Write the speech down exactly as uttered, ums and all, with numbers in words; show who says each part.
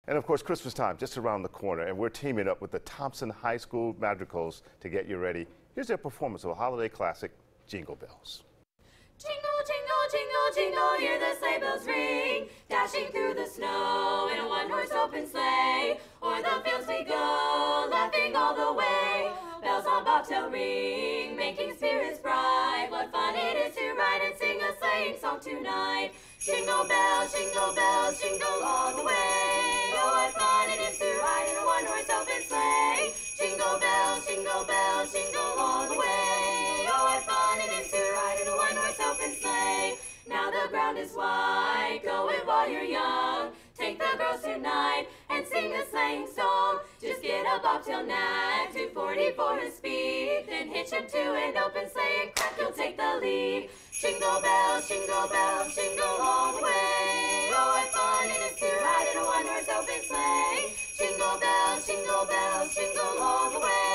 Speaker 1: And of course, Christmas time just around the corner, and we're teaming up with the Thompson High School Madrigals to get you ready. Here's their performance of a holiday classic, Jingle Bells.
Speaker 2: Jingle, jingle, jingle, jingle, hear the sleigh bells ring, dashing through the snow in a one-horse open sleigh. O'er the fields we go, laughing all the way, bells on bobtail ring, making spirits bright. What fun it is to ride and sing a sleighing song tonight. Jingle bells, jingle bells, jingle all the way. Oh, what fun it is to ride in a one-horse open sleigh. Jingle bells, jingle bells, jingle all the way. Oh, what fun it is to ride in a one-horse open sleigh. Now the ground is wide, go it while you're young. Take the girls tonight and sing a sleighing song. Just get a bobtail nag, two forty for his speed, then hitch him to an open sleigh and crack, you'll take the lead. Jingle bells, jingle bells, jingle all the way. Oh, what fun it is to ride in a one-horse open sleigh. Jingle bells, jingle bells, jingle all the way.